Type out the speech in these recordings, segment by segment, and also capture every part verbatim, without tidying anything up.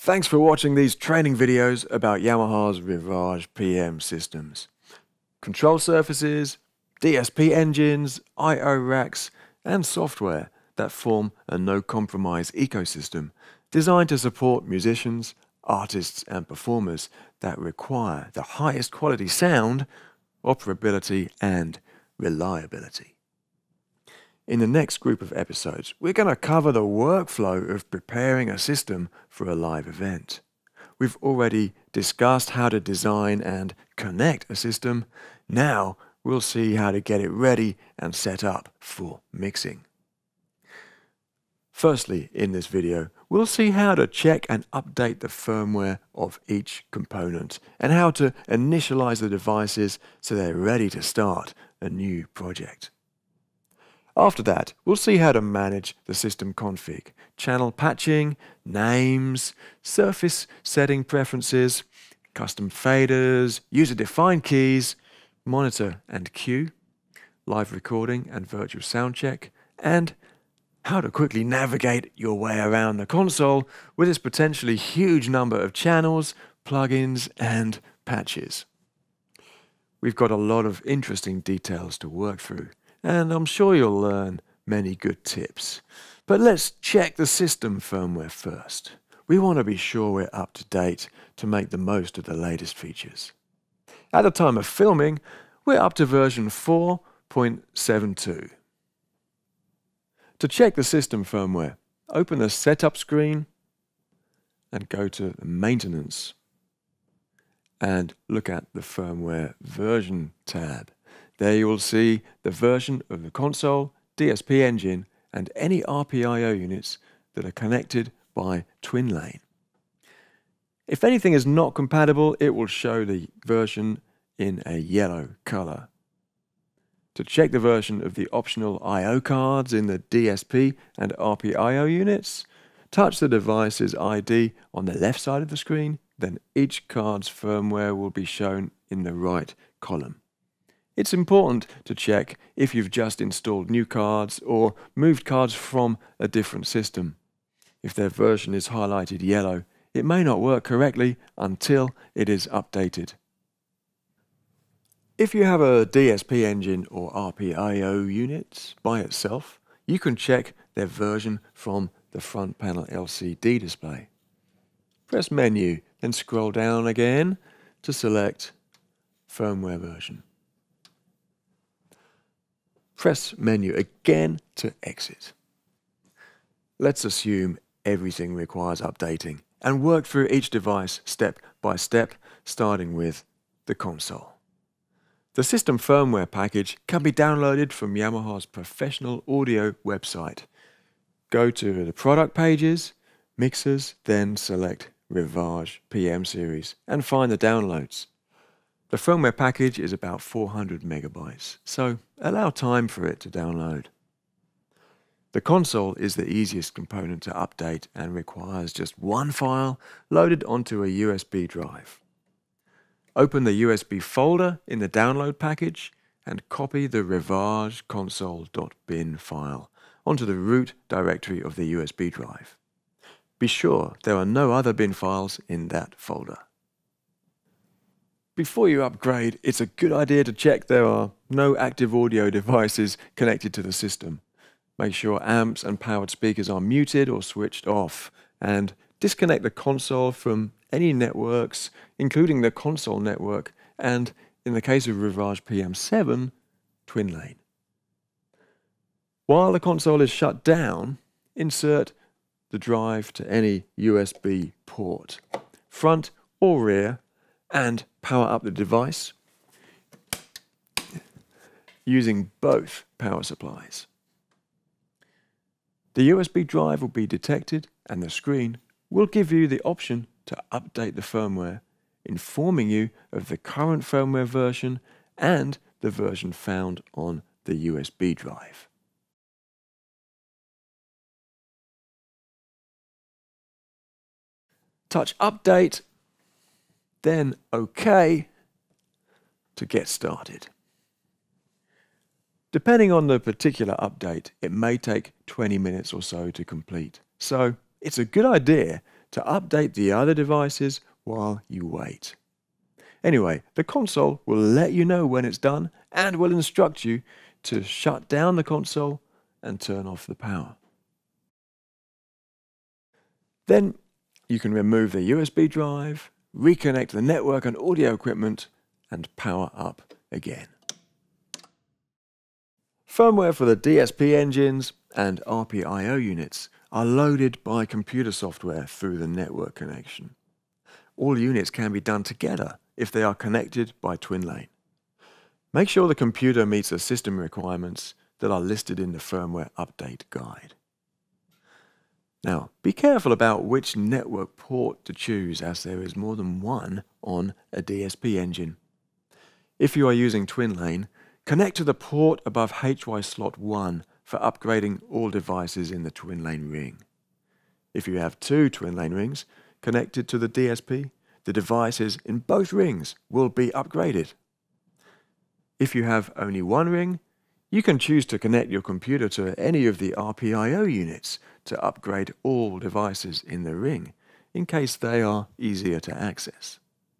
Thanks for watching these training videos about Yamaha's RIVAGE P M systems. Control surfaces, D S P engines, I O racks, and software that form a no-compromise ecosystem designed to support musicians, artists, and performers that require the highest quality sound, operability, and reliability. In the next group of episodes, we're going to cover the workflow of preparing a system for a live event. We've already discussed how to design and connect a system. Now we'll see how to get it ready and set up for mixing. Firstly, in this video, we'll see how to check and update the firmware of each component and how to initialize the devices so they're ready to start a new project. After that, we'll see how to manage the system config, channel patching, names, surface setting preferences, custom faders, user-defined keys, monitor and cue, live recording and virtual sound check, and how to quickly navigate your way around the console with its potentially huge number of channels, plugins, and patches. We've got a lot of interesting details to work through, and I'm sure you'll learn many good tips. But let's check the system firmware first. We want to be sure we're up to date to make the most of the latest features. At the time of filming, we're up to version four point seven two. To check the system firmware, open the setup screen and go to the maintenance and look at the firmware version tab. There you will see the version of the console, D S P engine, and any R P I O units that are connected by twin lane. If anything is not compatible, it will show the version in a yellow color. To check the version of the optional I O cards in the D S P and R P I O units, touch the device's I D on the left side of the screen, then each card's firmware will be shown in the right column. It's important to check if you've just installed new cards or moved cards from a different system. If their version is highlighted yellow, it may not work correctly until it is updated. If you have a D S P engine or R P I O unit by itself, you can check their version from the front panel L C D display. Press Menu, then scroll down again to select Firmware version. Press Menu again to exit. Let's assume everything requires updating and work through each device step by step, starting with the console. The system firmware package can be downloaded from Yamaha's professional audio website. Go to the product pages, mixers, then select RIVAGE P M series and find the downloads. The firmware package is about four hundred megabytes, so allow time for it to download. The console is the easiest component to update and requires just one file loaded onto a U S B drive. Open the U S B folder in the download package and copy the rivage console.bin file onto the root directory of the U S B drive. Be sure there are no other bin files in that folder. Before you upgrade, it's a good idea to check there are no active audio devices connected to the system. Make sure amps and powered speakers are muted or switched off, and disconnect the console from any networks, including the console network, and in the case of RIVAGE P M seven, twin lane. While the console is shut down, insert the drive to any U S B port, front or rear, and power up the device using both power supplies. The U S B drive will be detected and the screen will give you the option to update the firmware, informing you of the current firmware version and the version found on the U S B drive. Touch Update, then OK to get started. Depending on the particular update, it may take twenty minutes or so to complete. So it's a good idea to update the other devices while you wait. Anyway, the console will let you know when it's done and will instruct you to shut down the console and turn off the power. Then you can remove the U S B drive, reconnect the network and audio equipment, and power up again. Firmware for the D S P engines and R P I O units are loaded by computer software through the network connection. All units can be done together if they are connected by twin lane. Make sure the computer meets the system requirements that are listed in the firmware update guide. Now, be careful about which network port to choose, as there is more than one on a D S P engine. If you are using twin lane, connect to the port above H Y slot one for upgrading all devices in the twin lane ring. If you have two twin lane rings connected to the D S P, the devices in both rings will be upgraded. If you have only one ring, you can choose to connect your computer to any of the R P I O units to upgrade all devices in the ring, in case they are easier to access.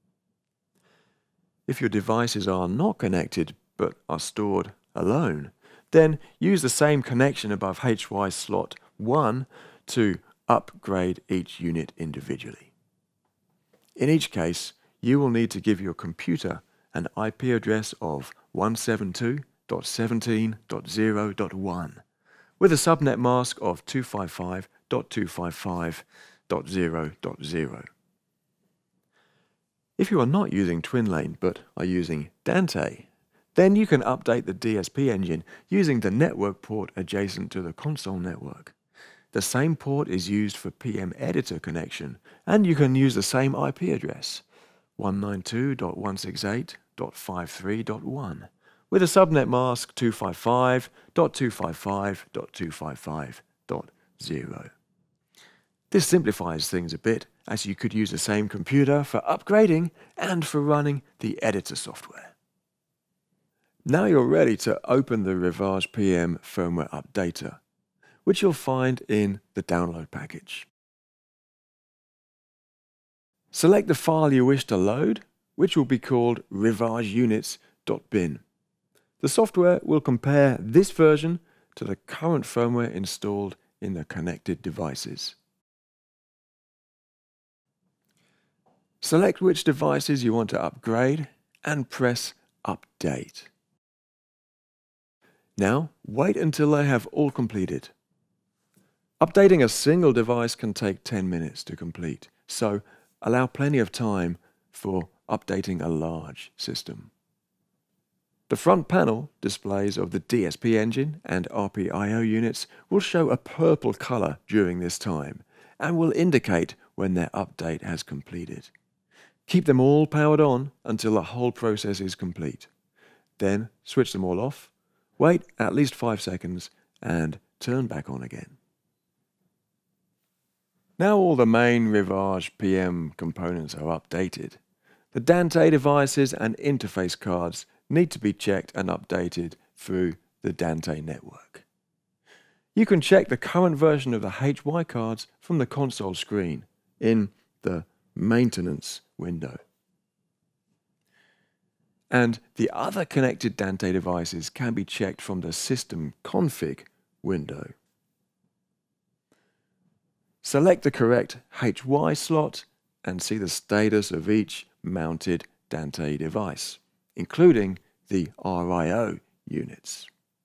If your devices are not connected but are stored alone, then use the same connection above H Y slot one to upgrade each unit individually. In each case, you will need to give your computer an I P address of one seventy-two dot seventeen dot zero dot one with a subnet mask of two fifty-five dot two fifty-five dot zero dot zero. If you are not using twin lane but are using Dante, then you can update the D S P engine using the network port adjacent to the console network. The same port is used for P M editor connection, and you can use the same I P address, one ninety-two dot one sixty-eight dot fifty-three dot one, with a subnet mask two fifty-five dot two fifty-five dot two fifty-five dot zero. This simplifies things a bit, as you could use the same computer for upgrading and for running the editor software. Now you're ready to open the RIVAGE P M Firmware Updater, which you'll find in the download package. Select the file you wish to load, which will be called rivage units dot bin. The software will compare this version to the current firmware installed in the connected devices. Select which devices you want to upgrade and press Update. Now, wait until they have all completed. Updating a single device can take ten minutes to complete, so allow plenty of time for updating a large system. The front panel displays of the D S P engine and R P I O units will show a purple color during this time and will indicate when their update has completed. Keep them all powered on until the whole process is complete. Then switch them all off, wait at least five seconds, and turn back on again. Now all the main RIVAGE P M components are updated. The Dante devices and interface cards need to be checked and updated through the Dante network. You can check the current version of the H Y cards from the console screen in the Maintenance window. And the other connected Dante devices can be checked from the System Config window. Select the correct H Y slot and see the status of each mounted Dante device, including the R I O units.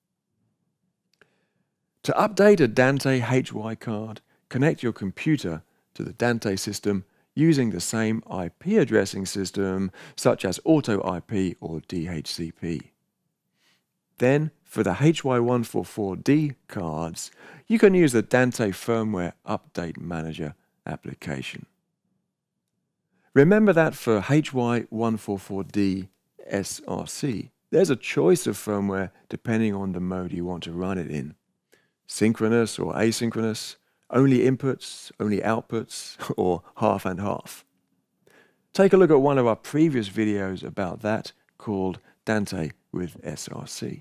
To update a Dante H Y card, connect your computer to the Dante system using the same I P addressing system, such as Auto I P or D H C P. Then, for the H Y one forty-four D cards, you can use the Dante Firmware Update Manager application. Remember that for H Y one forty-four D S R C, there's a choice of firmware depending on the mode you want to run it in. Synchronous or asynchronous, only inputs, only outputs, or half and half. Take a look at one of our previous videos about that, called Dante with S R C.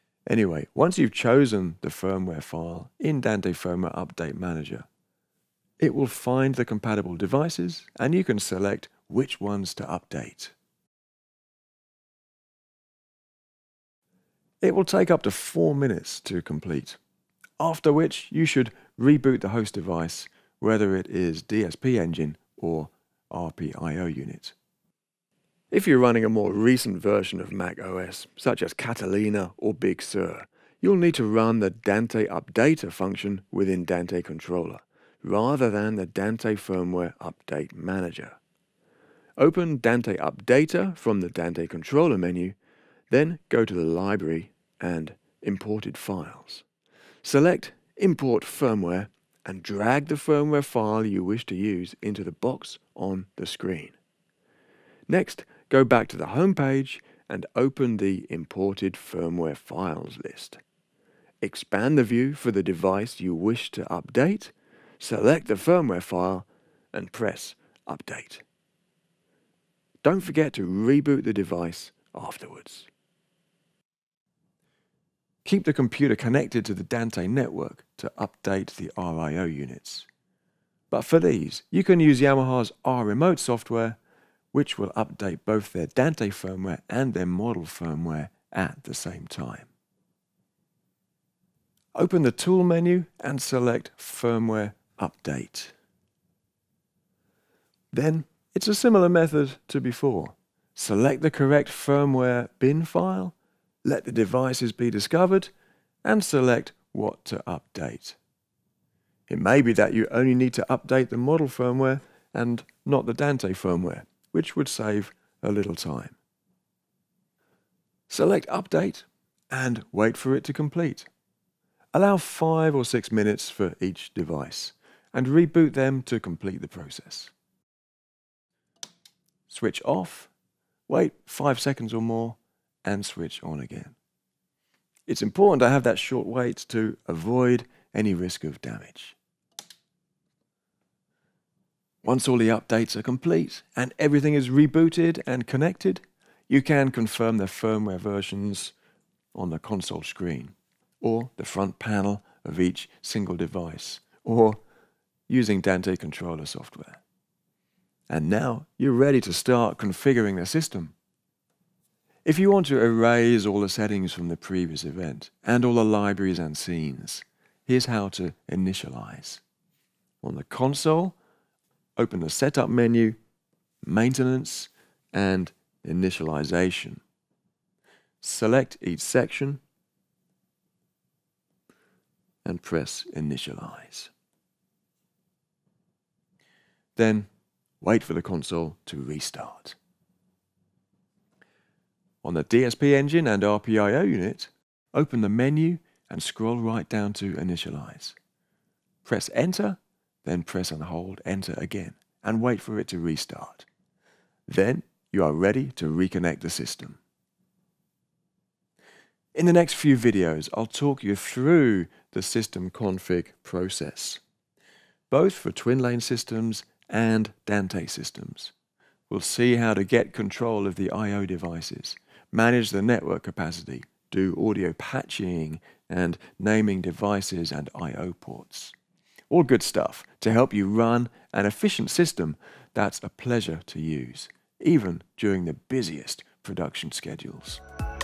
Anyway, once you've chosen the firmware file in Dante Firmware Update Manager, It will find the compatible devices and you can select which ones to update. It will take up to four minutes to complete, after which you should reboot the host device, whether it is D S P engine or R P I O unit. If you're running a more recent version of Mac O S, such as Catalina or Big Sur, you'll need to run the Dante Updater function within Dante Controller, rather than the Dante Firmware Update Manager. Open Dante Updater from the Dante Controller menu, then go to the Library and Imported Files. Select Import Firmware and drag the firmware file you wish to use into the box on the screen. Next, go back to the home page and open the Imported Firmware Files list. Expand the view for the device you wish to update, select the firmware file and press Update. Don't forget to reboot the device afterwards. Keep the computer connected to the Dante network to update the R I O units. But for these, you can use Yamaha's R Remote software, which will update both their Dante firmware and their model firmware at the same time. Open the Tool menu and select Firmware Update. Then, it's a similar method to before. Select the correct firmware bin file, let the devices be discovered, and select what to update. It may be that you only need to update the model firmware and not the Dante firmware, which would save a little time. Select Update and wait for it to complete. Allow five or six minutes for each device and reboot them to complete the process. Switch off, wait five seconds or more, and switch on again. It's important to have that short wait to avoid any risk of damage. Once all the updates are complete and everything is rebooted and connected, you can confirm the firmware versions on the console screen, or the front panel of each single device, or using Dante Controller software. And now you're ready to start configuring the system. If you want to erase all the settings from the previous event and all the libraries and scenes, here's how to initialize. On the console, open the Setup menu, Maintenance, and Initialization. Select each section and press Initialize. Then wait for the console to restart. On the D S P engine and R P I O unit, open the menu and scroll right down to Initialize. Press Enter, then press and hold Enter again, and wait for it to restart. Then you are ready to reconnect the system. In the next few videos, I'll talk you through the system config process, both for twin lane systems and Dante systems. We'll see how to get control of the I O devices, manage the network capacity, do audio patching, and naming devices and I O ports. All good stuff to help you run an efficient system that's a pleasure to use, even during the busiest production schedules.